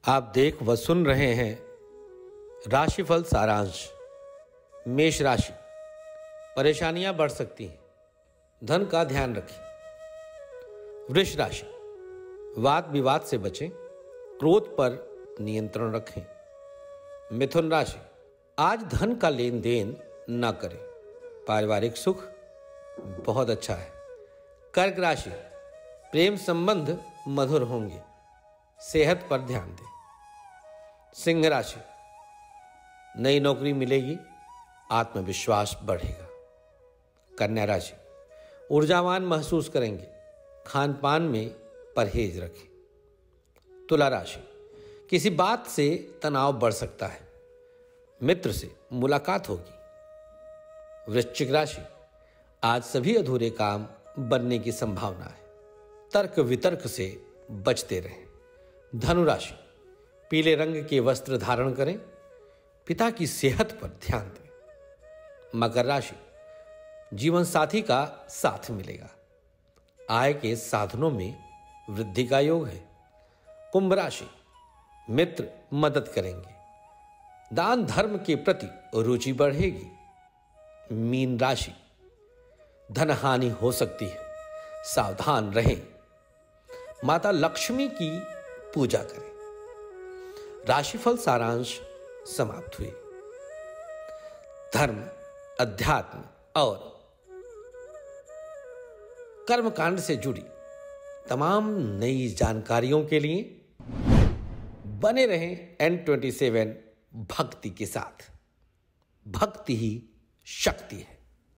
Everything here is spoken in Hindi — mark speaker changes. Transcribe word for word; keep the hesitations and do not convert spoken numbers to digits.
Speaker 1: आप देख व सुन रहे हैं राशिफल सारांश। मेष राशि, परेशानियां बढ़ सकती हैं, धन का ध्यान रखें। वृष राशि, वाद विवाद से बचें, क्रोध पर नियंत्रण रखें। मिथुन राशि, आज धन का लेन देन न करें, पारिवारिक सुख बहुत अच्छा है। कर्क राशि, प्रेम संबंध मधुर होंगे, सेहत पर ध्यान दें। सिंह राशि, नई नौकरी मिलेगी, आत्मविश्वास बढ़ेगा। कन्या राशि, ऊर्जावान महसूस करेंगे, खान पान में परहेज रखें। तुला राशि, किसी बात से तनाव बढ़ सकता है, मित्र से मुलाकात होगी। वृश्चिक राशि, आज सभी अधूरे काम बनने की संभावना है, तर्क वितर्क से बचते रहें। धनु राशि, पीले रंग के वस्त्र धारण करें, पिता की सेहत पर ध्यान दें। मकर राशि, जीवन साथी का साथ मिलेगा, आय के साधनों में वृद्धि का योग है। कुंभ राशि, मित्र मदद करेंगे, दान धर्म के प्रति रुचि बढ़ेगी। मीन राशि, धन हानि हो सकती है, सावधान रहें। माता लक्ष्मी की पूजा करें। राशिफल सारांश समाप्त हुए। धर्म, अध्यात्म और कर्मकांड से जुड़ी तमाम नई जानकारियों के लिए बने रहें एन ट्वेंटी सेवन भक्ति के साथ। भक्ति ही शक्ति है।